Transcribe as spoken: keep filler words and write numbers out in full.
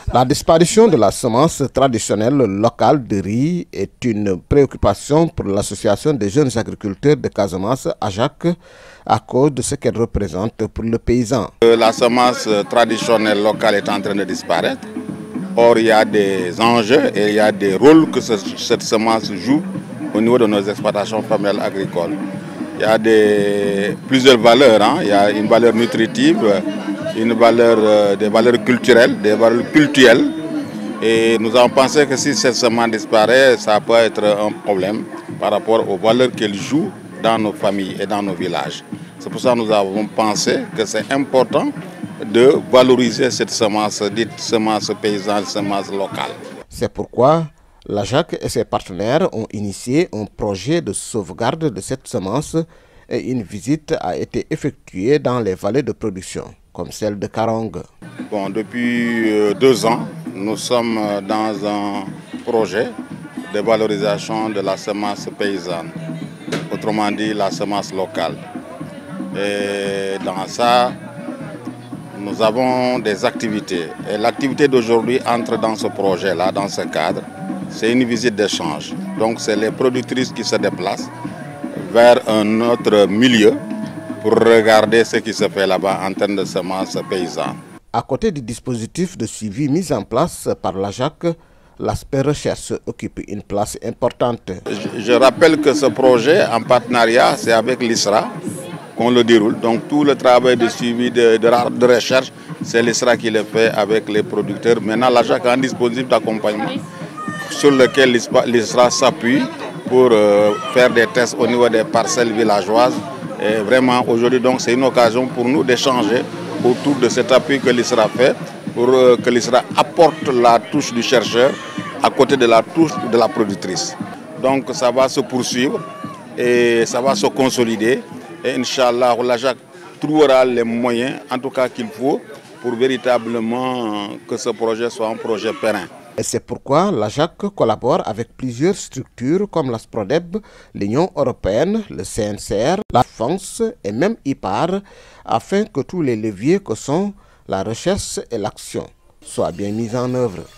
La disparition de la semence traditionnelle locale de riz est une préoccupation pour l'association des jeunes agriculteurs de Casamance, A J A C, à cause de ce qu'elle représente pour le paysan. La semence traditionnelle locale est en train de disparaître. Or, il y a des enjeux et il y a des rôles que ce, cette semence joue au niveau de nos exploitations familiales agricoles. Il y a des, plusieurs valeurs, hein. Il y a une valeur nutritive, une valeur, euh, des valeurs culturelles, des valeurs cultuelles. Et nous avons pensé que si cette semence disparaît, ça peut être un problème par rapport aux valeurs qu'elle joue dans nos familles et dans nos villages. C'est pour ça que nous avons pensé que c'est important de valoriser cette semence, dite semence paysanne, semence locale. C'est pourquoi l'A J A C et ses partenaires ont initié un projet de sauvegarde de cette semence et une visite a été effectuée dans les vallées de production, comme celle de Karang. Bon, depuis deux ans, nous sommes dans un projet de valorisation de la semence paysanne, autrement dit la semence locale. Et dans ça, nous avons des activités. Et l'activité d'aujourd'hui entre dans ce projet-là, dans ce cadre. C'est une visite d'échange. Donc c'est les productrices qui se déplacent vers un autre milieu pour regarder ce qui se fait là-bas en termes de semences paysannes. À côté du dispositif de suivi mis en place par l'A J A C, l'aspect recherche occupe une place importante. Je, je rappelle que ce projet en partenariat, c'est avec l'I S R A qu'on le déroule. Donc tout le travail de suivi de, de, de recherche, c'est l'I S R A qui le fait avec les producteurs. Maintenant, l'A J A C a un dispositif d'accompagnement sur lequel l'I S R A s'appuie pour euh, faire des tests au niveau des parcelles villageoises. Et vraiment, aujourd'hui, donc, c'est une occasion pour nous d'échanger autour de cet appui que l'I S R A fait, pour euh, que l'I S R A apporte la touche du chercheur à côté de la touche de la productrice. Donc, ça va se poursuivre et ça va se consolider. Et Inch'Allah, l'A J A C trouvera les moyens, en tout cas qu'il faut, pour véritablement que ce projet soit un projet périn. Et c'est pourquoi l'A J A C collabore avec plusieurs structures comme la SPRODEB, l'Union européenne, le C N C R, la F O N S et même I P A R, afin que tous les leviers que sont la recherche et l'action soient bien mis en œuvre.